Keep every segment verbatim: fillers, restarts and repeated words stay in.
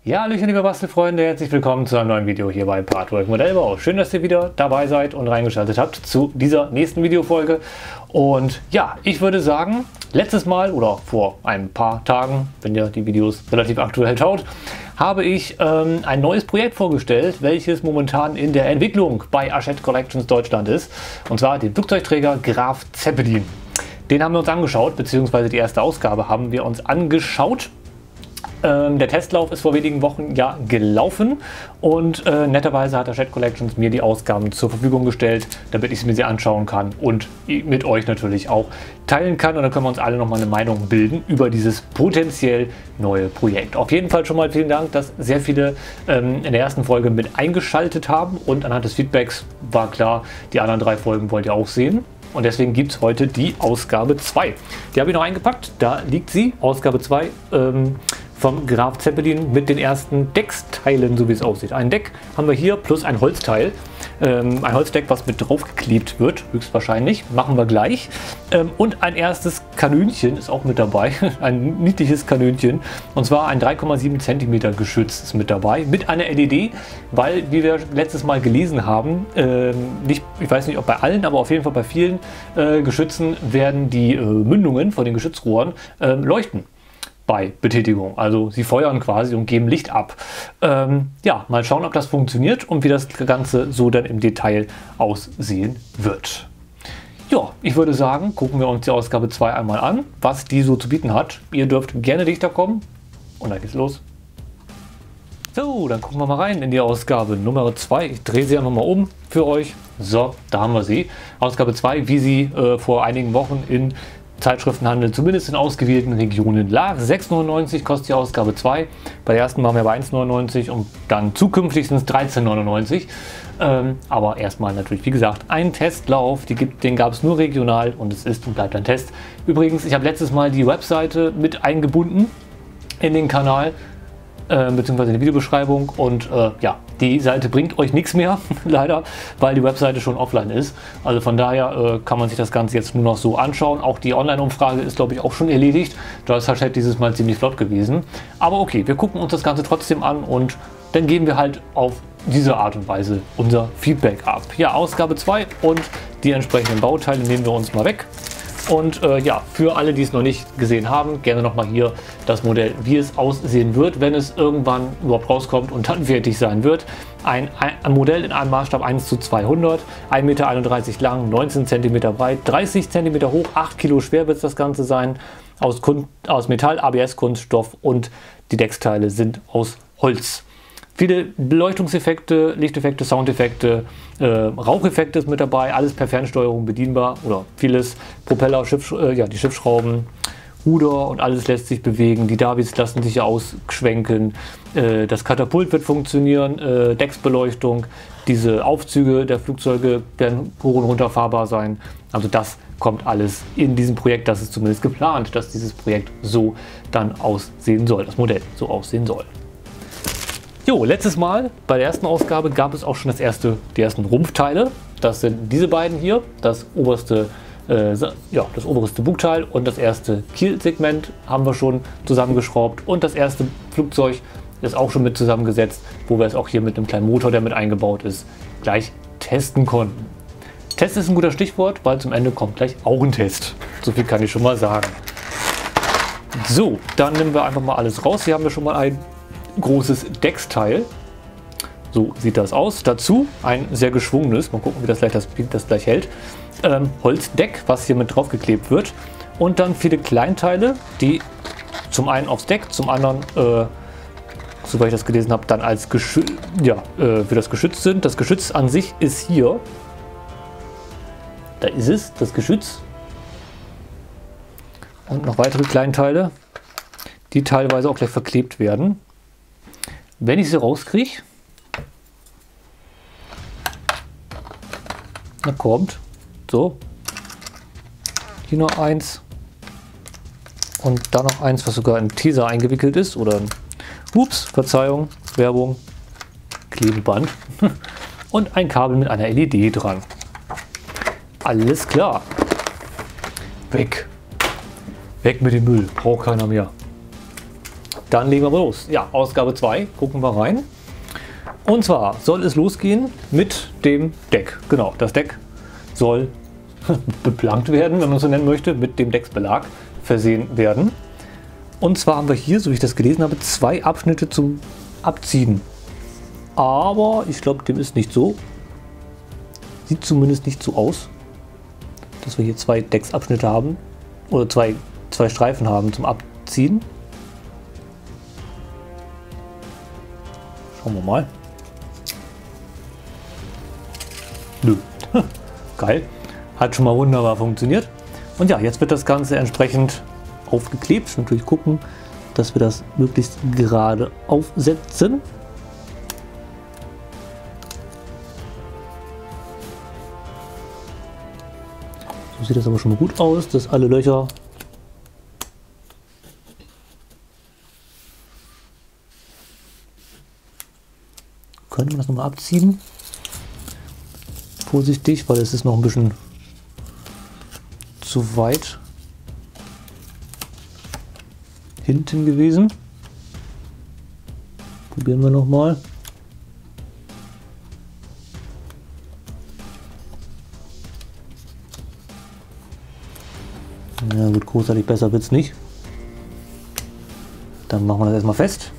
Ja, hallöchen liebe Bastelfreunde, herzlich willkommen zu einem neuen Video hier bei Partwork Modellbau. Schön, dass ihr wieder dabei seid und reingeschaltet habt zu dieser nächsten Videofolge. Und ja, ich würde sagen, letztes Mal oder vor ein paar Tagen, wenn ihr die Videos relativ aktuell schaut, habe ich ähm, ein neues Projekt vorgestellt, welches momentan in der Entwicklung bei Hachette Collections Deutschland ist. Und zwar den Flugzeugträger Graf Zeppelin. Den haben wir uns angeschaut, beziehungsweise die erste Ausgabe haben wir uns angeschaut. Ähm, der Testlauf ist vor wenigen Wochen ja gelaufen und äh, netterweise hat Hachette Collections mir die Ausgaben zur Verfügung gestellt, damit ich sie mir sie anschauen kann und mit euch natürlich auch teilen kann. Und dann können wir uns alle nochmal eine Meinung bilden über dieses potenziell neue Projekt. Auf jeden Fall schon mal vielen Dank, dass sehr viele ähm, in der ersten Folge mit eingeschaltet haben und anhand des Feedbacks war klar, die anderen drei Folgen wollt ihr auch sehen. Und deswegen gibt es heute die Ausgabe zwei. Die habe ich noch eingepackt, da liegt sie, Ausgabe zwei. Ähm, vom Graf Zeppelin mit den ersten Decksteilen, so wie es aussieht. Ein Deck haben wir hier plus ein Holzteil. Ähm, ein Holzdeck, was mit draufgeklebt wird, höchstwahrscheinlich. Machen wir gleich. Ähm, und ein erstes Kanönchen ist auch mit dabei. Ein niedliches Kanönchen. Und zwar ein drei Komma sieben Zentimeter Geschütz ist mit dabei. Mit einer L E D, weil, wie wir letztes Mal gelesen haben, ähm, nicht, ich weiß nicht, ob bei allen, aber auf jeden Fall bei vielen äh, Geschützen werden die äh, Mündungen von den Geschützrohren äh, leuchten. Bei Betätigung. Also sie feuern quasi und geben Licht ab. Ähm, ja, mal schauen, ob das funktioniert und wie das Ganze so dann im Detail aussehen wird. Ja, ich würde sagen, gucken wir uns die Ausgabe zwei einmal an, was die so zu bieten hat. Ihr dürft gerne dichter kommen und dann geht's los. So, dann gucken wir mal rein in die Ausgabe Nummer zwei. Ich drehe sie einfach mal um für euch. So, da haben wir sie. Ausgabe zwei, wie sie äh, vor einigen Wochen in Zeitschriftenhandel, zumindest in ausgewählten Regionen lag. sechs neunundneunzig kostet die Ausgabe zwei. Bei der ersten waren wir bei eins neunundneunzig und dann zukünftig sind es dreizehn neunundneunzig. Ähm, aber erstmal natürlich, wie gesagt, ein Testlauf. Die gibt, den gab es nur regional und es ist und bleibt ein Test. Übrigens, ich habe letztes Mal die Webseite mit eingebunden in den Kanal, äh, beziehungsweise in die Videobeschreibung. Und äh, ja, die Seite bringt euch nichts mehr, leider, weil die Webseite schon offline ist. Also von daher äh, kann man sich das Ganze jetzt nur noch so anschauen. Auch die Online-Umfrage ist, glaube ich, auch schon erledigt. Da ist Hachette dieses Mal ziemlich flott gewesen. Aber okay, wir gucken uns das Ganze trotzdem an und dann geben wir halt auf diese Art und Weise unser Feedback ab. Ja, Ausgabe zwei und die entsprechenden Bauteile nehmen wir uns mal weg. Und äh, ja, für alle, die es noch nicht gesehen haben, gerne nochmal hier das Modell, wie es aussehen wird, wenn es irgendwann überhaupt rauskommt und dann fertig sein wird. Ein, ein Modell in einem Maßstab eins zu zweihundert, ein Meter einunddreißig lang, neunzehn Zentimeter breit, dreißig Zentimeter hoch, acht Kilo schwer wird das Ganze sein, aus, Kun aus Metall, A B S-Kunststoff und die Decksteile sind aus Holz. Viele Beleuchtungseffekte, Lichteffekte, Soundeffekte, äh, Raucheffekte ist mit dabei, alles per Fernsteuerung bedienbar oder vieles, Propeller, Schiff, äh, ja, die Schiffsschrauben, Ruder und alles lässt sich bewegen, die Davids lassen sich ausschwenken, äh, das Katapult wird funktionieren, äh, Decksbeleuchtung, diese Aufzüge der Flugzeuge werden hoch und runter fahrbar sein, also das kommt alles in diesem Projekt, das ist zumindest geplant, dass dieses Projekt so dann aussehen soll, das Modell so aussehen soll. Jo, letztes Mal bei der ersten Ausgabe gab es auch schon das erste, die ersten Rumpfteile. Das sind diese beiden hier, das oberste, äh, ja, das oberste Bugteil und das erste Kielsegment haben wir schon zusammengeschraubt und das erste Flugzeug ist auch schon mit zusammengesetzt, wo wir es auch hier mit einem kleinen Motor, der mit eingebaut ist, gleich testen konnten. Test ist ein guter Stichwort, weil zum Ende kommt gleich auch ein Test. So viel kann ich schon mal sagen. So, dann nehmen wir einfach mal alles raus. Hier haben wir schon mal ein großes Decksteil. So sieht das aus. Dazu ein sehr geschwungenes, mal gucken, wie das gleich, das, das gleich hält, ähm, Holzdeck, was hier mit drauf geklebt wird. Und dann viele Kleinteile, die zum einen aufs Deck, zum anderen, äh, soweit ich das gelesen habe, dann als Geschü ja, äh, für das Geschütz sind. Das Geschütz an sich ist hier. Da ist es, das Geschütz. Und noch weitere Kleinteile, die teilweise auch gleich verklebt werden. Wenn ich sie rauskriege, na kommt, so, hier noch eins und da noch eins, was sogar in Teser eingewickelt ist oder ein, ups, Verzeihung, Werbung, Klebeband und ein Kabel mit einer L E D dran. Alles klar. Weg. Weg mit dem Müll, braucht keiner mehr. dann legen wir aber los. Ja, Ausgabe zwei, gucken wir rein. Und zwar soll es losgehen mit dem Deck. Genau, das Deck soll beplankt werden, wenn man es so nennen möchte, mit dem Decksbelag versehen werden. Und zwar haben wir hier, so wie ich das gelesen habe, zwei Abschnitte zum Abziehen. Aber ich glaube, dem ist nicht so. Sieht zumindest nicht so aus, dass wir hier zwei Decksabschnitte haben oder zwei, zwei Streifen haben zum Abziehen. Schauen wir mal. Nö. Geil. Hat schon mal wunderbar funktioniert. Und ja, jetzt wird das Ganze entsprechend aufgeklebt. Natürlich gucken, dass wir das möglichst gerade aufsetzen. So sieht das aber schon mal gut aus, dass alle Löcher könnte man das nochmal abziehen. Vorsichtig, weil es ist noch ein bisschen zu weit hinten gewesen. Probieren wir nochmal. Ja gut, großartig besser wird es nicht. Dann machen wir das erstmal fest.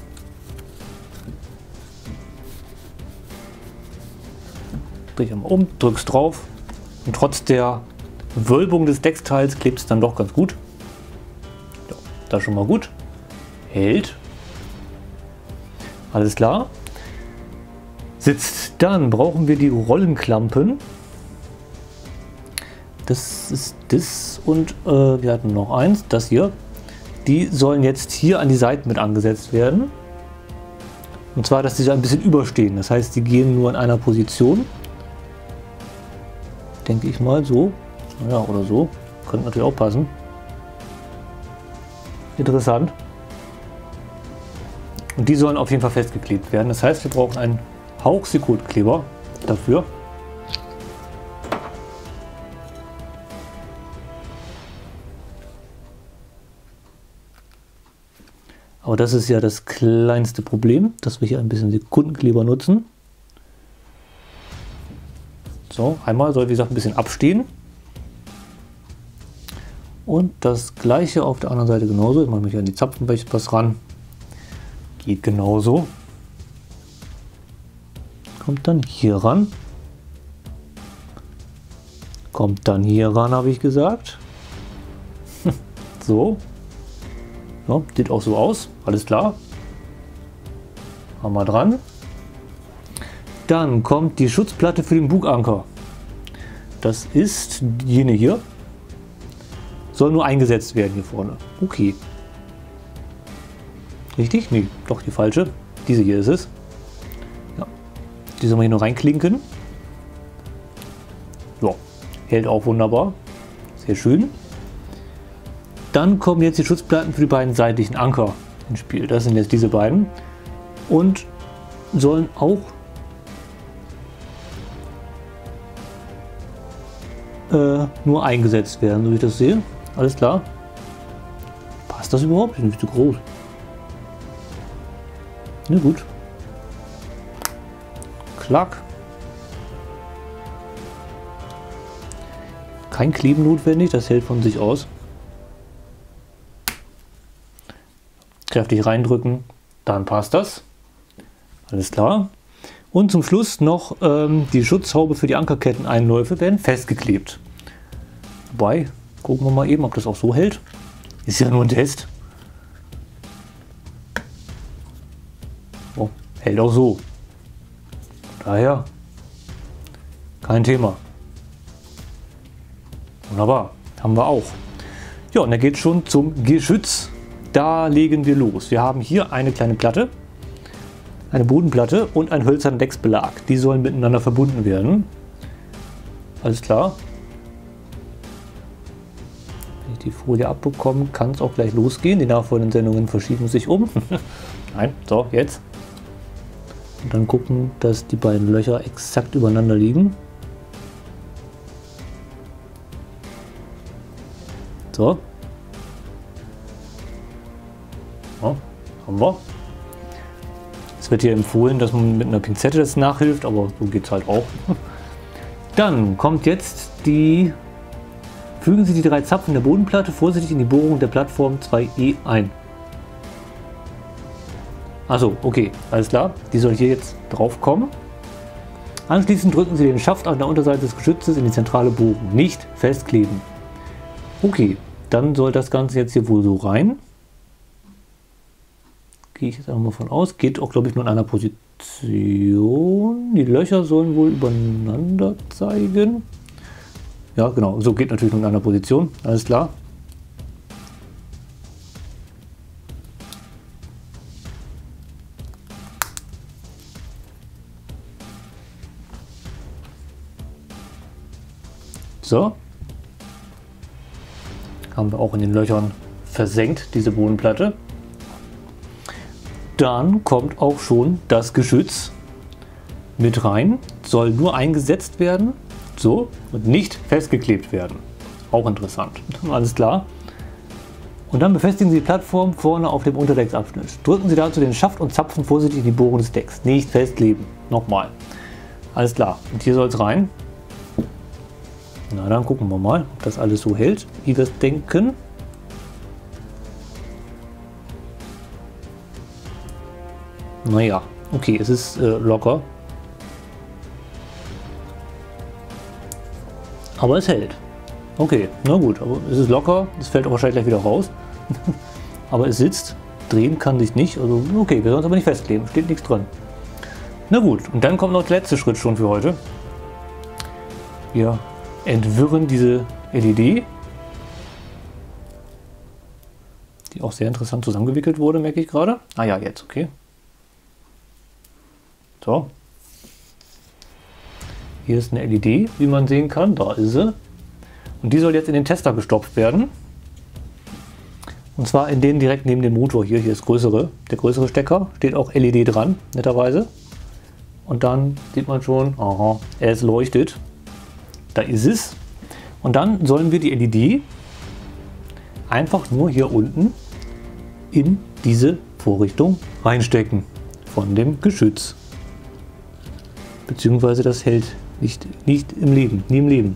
Dreh ich mal um, drückst drauf und trotz der Wölbung des Decksteils klebt es dann doch ganz gut. Ja, das ist schon mal gut. Hält. Alles klar. Sitzt. Dann brauchen wir die Rollenklampen. Das ist das und äh, wir hatten noch eins, das hier. Die sollen jetzt hier an die Seiten mit angesetzt werden. Und zwar, dass die so ein bisschen überstehen. Das heißt, die gehen nur in einer Position. Denke ich mal so. Ja, oder so. Könnte natürlich auch passen. Interessant. Und die sollen auf jeden Fall festgeklebt werden. Das heißt, wir brauchen einen Hauch Sekundkleber dafür. Aber das ist ja das kleinste Problem, dass wir hier ein bisschen Sekundenkleber nutzen. So, einmal soll wie gesagt ein bisschen abstehen. Und das gleiche auf der anderen Seite genauso. Ich mache mich an die Zapfenpass ran. Geht genauso. Kommt dann hier ran. Kommt dann hier ran, habe ich gesagt. So. Ja, sieht auch so aus. Alles klar. Haben wir dran. Dann kommt die Schutzplatte für den Buganker. Das ist jene hier. Soll nur eingesetzt werden hier vorne. Okay. Richtig? Nee, doch die falsche. Diese hier ist es. Ja. Die sollen wir hier noch reinklinken. So. Hält auch wunderbar. Sehr schön. Dann kommen jetzt die Schutzplatten für die beiden seitlichen Anker ins Spiel. Das sind jetzt diese beiden. Und sollen auch äh, nur eingesetzt werden, so wie ich das sehe. Alles klar. Passt das überhaupt? Ist nicht zu groß. Na gut. Klack. Kein Kleben notwendig, das hält von sich aus. Kräftig reindrücken, dann passt das. Alles klar. Und zum Schluss noch ähm, die Schutzhaube für die Ankerketteneinläufe werden festgeklebt. Wobei, gucken wir mal eben, ob das auch so hält. Ist ja nur ein Test. Oh, hält auch so. Daher kein Thema. Wunderbar, haben wir auch. Ja, und dann geht es schon zum Geschütz. Da legen wir los. Wir haben hier eine kleine Platte, eine Bodenplatte und einen hölzernen Decksbelag. Die sollen miteinander verbunden werden. Alles klar. Wenn ich die Folie abbekomme, kann es auch gleich losgehen. Die nachfolgenden Sendungen verschieben sich um. Nein, so, jetzt. Und dann gucken, dass die beiden Löcher exakt übereinander liegen. So. Ja, haben Haben wir. Es wird hier empfohlen, dass man mit einer Pinzette das nachhilft, aber so geht es halt auch. Dann kommt jetzt die... Fügen Sie die drei Zapfen der Bodenplatte vorsichtig in die Bohrung der Plattform zwei E ein. Achso, okay, alles klar. Die soll hier jetzt drauf kommen. Anschließend drücken Sie den Schaft an der Unterseite des Geschützes in die zentrale Bohrung. Nicht festkleben. Okay, dann soll das Ganze jetzt hier wohl so rein. Gehe ich jetzt einfach mal von aus. Geht auch, glaube ich, nur in einer Position. Die Löcher sollen wohl übereinander zeigen. Ja, genau. So geht natürlich nur in einer Position. Alles klar. So. Haben wir auch in den Löchern versenkt, diese Bodenplatte. Dann kommt auch schon das Geschütz mit rein. Soll nur eingesetzt werden. So. Und nicht festgeklebt werden. Auch interessant. Alles klar. Und dann befestigen Sie die Plattform vorne auf dem Unterdecksabschnitt. Drücken Sie dazu den Schaft und zapfen vorsichtig in die Bohrung des Decks. Nicht festkleben. Nochmal. Alles klar. Und hier soll es rein. Na, dann gucken wir mal, ob das alles so hält, wie wir es denken. Naja, okay, es ist äh, locker. Aber es hält. Okay, na gut, aber es ist locker, es fällt auch wahrscheinlich gleich wieder raus. Aber es sitzt, drehen kann sich nicht, also okay, wir sollen es aber nicht festkleben, steht nichts dran. Na gut, und dann kommt noch der letzte Schritt schon für heute. Wir entwirren diese L E D, die auch sehr interessant zusammengewickelt wurde, merke ich gerade. Ah ja, jetzt, okay. So. Hier ist eine L E D, wie man sehen kann. Da ist sie. Und die soll jetzt in den Tester gestopft werden. Und zwar in den direkt neben dem Motor hier. Hier ist größere, der größere Stecker. Steht auch L E D dran, netterweise. Und dann sieht man schon, aha, es leuchtet. Da ist es. Und dann sollen wir die L E D einfach nur hier unten in diese Vorrichtung reinstecken von dem Geschütz. Beziehungsweise das hält nicht, nicht im Leben, nie im Leben.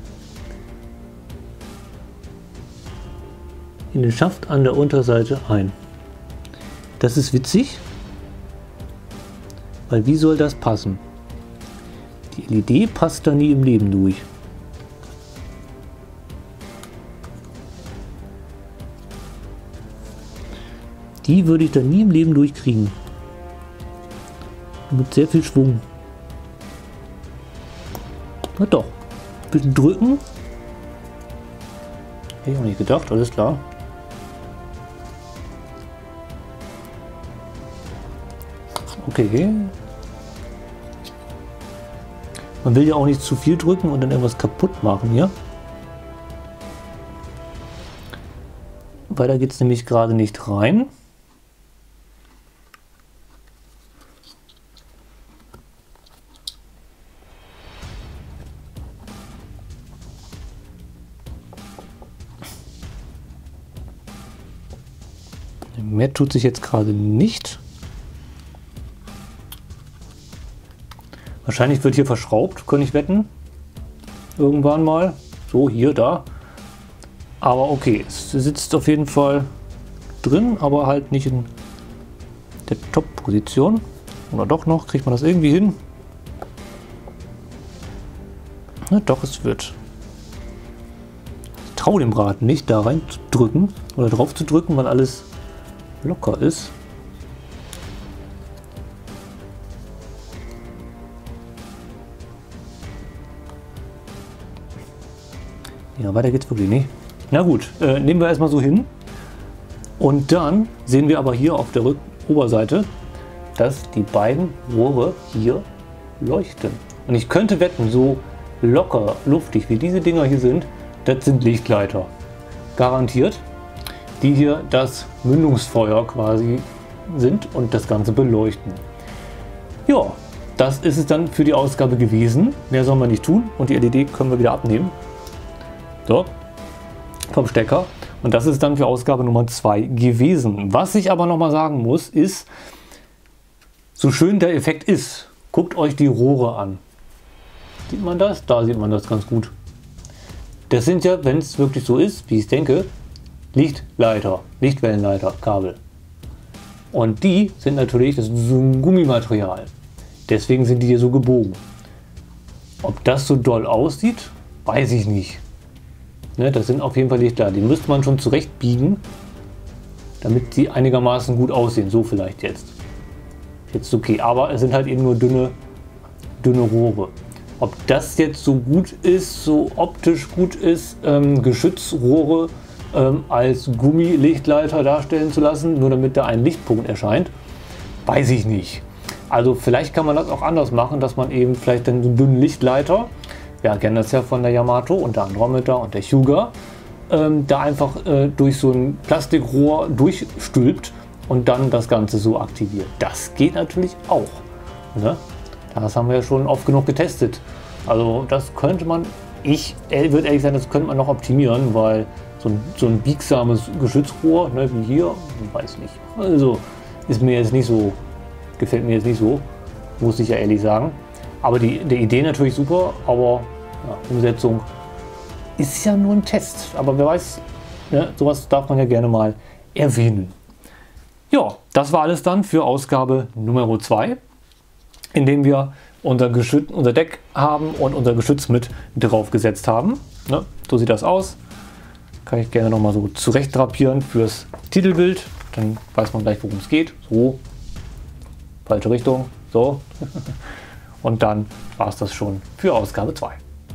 In den Schaft an der Unterseite ein. Das ist witzig, weil wie soll das passen? Die L E D passt da nie im Leben durch. Die würde ich da nie im Leben durchkriegen. Mit sehr viel Schwung. Na doch. Ein bisschen drücken. Hätte ich auch nicht gedacht, alles klar. Okay. Man will ja auch nicht zu viel drücken und dann irgendwas kaputt machen hier. Weiter geht es nämlich gerade nicht rein. Mehr tut sich jetzt gerade nicht. Wahrscheinlich wird hier verschraubt, kann ich wetten. Irgendwann mal. So, hier, da. Aber okay, es sitzt auf jeden Fall drin, aber halt nicht in der Top-Position. Oder doch noch, kriegt man das irgendwie hin? Na doch, es wird. Ich traue dem Rad nicht, da rein zu drücken oder drauf zu drücken, weil alles locker ist. Ja, weiter geht's wirklich nicht. Na gut, äh, nehmen wir erstmal so hin. Und dann sehen wir aber hier auf der Rück- Oberseite, dass die beiden Rohre hier leuchten. Und ich könnte wetten, so locker, luftig wie diese Dinger hier sind, das sind Lichtleiter. Garantiert. Die hier das Mündungsfeuer quasi sind und das Ganze beleuchten. Ja, das ist es dann für die Ausgabe gewesen. Mehr soll man nicht tun und die L E D können wir wieder abnehmen. So, vom Stecker. Und das ist dann für Ausgabe Nummer zwei gewesen. Was ich aber nochmal sagen muss, ist, so schön der Effekt ist, guckt euch die Rohre an. Sieht man das? Da sieht man das ganz gut. Das sind ja, wenn es wirklich so ist, wie ich denke, Lichtleiter, Lichtwellenleiter, Kabel. Und die sind natürlich, das ist so ein Gummimaterial. Deswegen sind die hier so gebogen. Ob das so doll aussieht, weiß ich nicht. Ne, das sind auf jeden Fall Lichtleiter. Die müsste man schon zurechtbiegen, damit sie einigermaßen gut aussehen. So vielleicht jetzt. Jetzt okay, aber es sind halt eben nur dünne, dünne Rohre. Ob das jetzt so gut ist, so optisch gut ist, ähm, Geschützrohre ähm, als Gummilichtleiter darstellen zu lassen, nur damit da ein Lichtpunkt erscheint, weiß ich nicht. Also vielleicht kann man das auch anders machen, dass man eben vielleicht dann so einen dünnen Lichtleiter, wir kennen das ja von der Yamato und der Andromeda und der Hyuga, ähm, da einfach äh, durch so ein Plastikrohr durchstülpt und dann das Ganze so aktiviert. Das geht natürlich auch. Ne? Das haben wir ja schon oft genug getestet. Also das könnte man, ich würde ehrlich sagen, das könnte man noch optimieren, weil so ein, so ein biegsames Geschützrohr, ne, wie hier, weiß nicht. Also ist mir jetzt nicht so, gefällt mir jetzt nicht so, muss ich ja ehrlich sagen. Aber die, die Idee natürlich super, aber ja, Umsetzung ist ja nur ein Test. Aber wer weiß, ne, sowas darf man ja gerne mal erwähnen. Ja, das war alles dann für Ausgabe Nummer zwei, in dem wir unser, Geschütz, unser Deck haben und unser Geschütz mit drauf gesetzt haben. Ne, so sieht das aus. Kann ich gerne noch mal so zurecht drapieren fürs Titelbild. Dann weiß man gleich, worum es geht. So, falsche Richtung, so. Und dann war es das schon für Ausgabe zwei.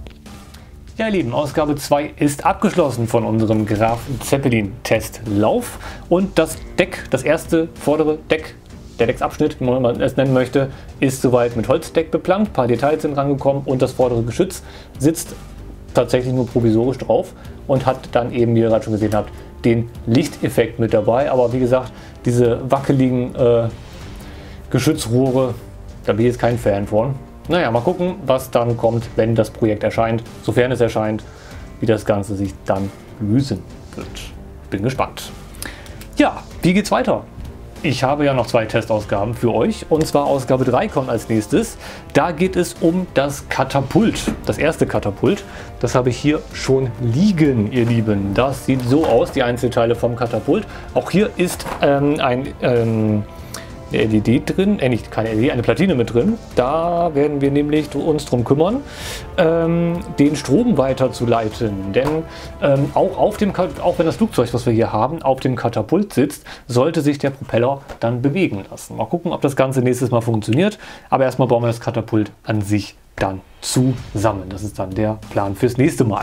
Ja, ihr Lieben, Ausgabe zwei ist abgeschlossen von unserem Graf Zeppelin Testlauf. Und das Deck, das erste vordere Deck, der Decksabschnitt, wie man es nennen möchte, ist soweit mit Holzdeck beplankt. Ein paar Details sind rangekommen und das vordere Geschütz sitzt tatsächlich nur provisorisch drauf und hat dann eben, wie ihr gerade schon gesehen habt, den Lichteffekt mit dabei. Aber wie gesagt, diese wackeligen äh, Geschützrohre, da bin ich jetzt kein Fan von. Naja, mal gucken, was dann kommt, wenn das Projekt erscheint, sofern es erscheint, wie das Ganze sich dann lösen wird. Bin gespannt. Ja, wie geht's weiter? Ich habe ja noch zwei Testausgaben für euch, und zwar Ausgabe drei kommt als nächstes. Da geht es um das Katapult, das erste Katapult. Das habe ich hier schon liegen, ihr Lieben. Das sieht so aus, die Einzelteile vom Katapult. Auch hier ist ähm, ein ähm, eine L E D drin, äh nicht keine L E D, eine Platine mit drin. Da werden wir nämlich uns drum kümmern, ähm, den Strom weiterzuleiten. Denn ähm, auch, auf dem, auch wenn das Flugzeug, was wir hier haben, auf dem Katapult sitzt, sollte sich der Propeller dann bewegen lassen. Mal gucken, ob das Ganze nächstes Mal funktioniert. Aber erstmal bauen wir das Katapult an sich dann zusammen. Das ist dann der Plan fürs nächste Mal.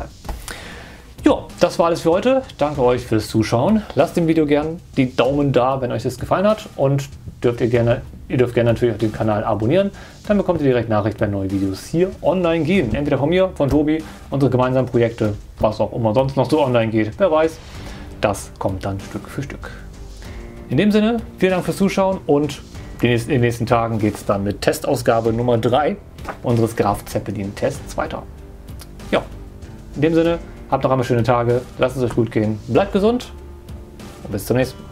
Ja, das war alles für heute. Danke euch fürs Zuschauen. Lasst dem Video gerne die Daumen da, wenn euch das gefallen hat, und dürft ihr gerne, ihr dürft gerne natürlich auch den Kanal abonnieren. Dann bekommt ihr direkt Nachricht, wenn neue Videos hier online gehen. Entweder von mir, von Tobi, unsere gemeinsamen Projekte, was auch immer sonst noch so online geht. Wer weiß, das kommt dann Stück für Stück. In dem Sinne, vielen Dank fürs Zuschauen, und in den nächsten Tagen geht es dann mit Testausgabe Nummer drei unseres Graf Zeppelin Tests weiter. Ja, in dem Sinne, habt noch einmal schöne Tage, lasst es euch gut gehen, bleibt gesund und bis zum nächsten Mal.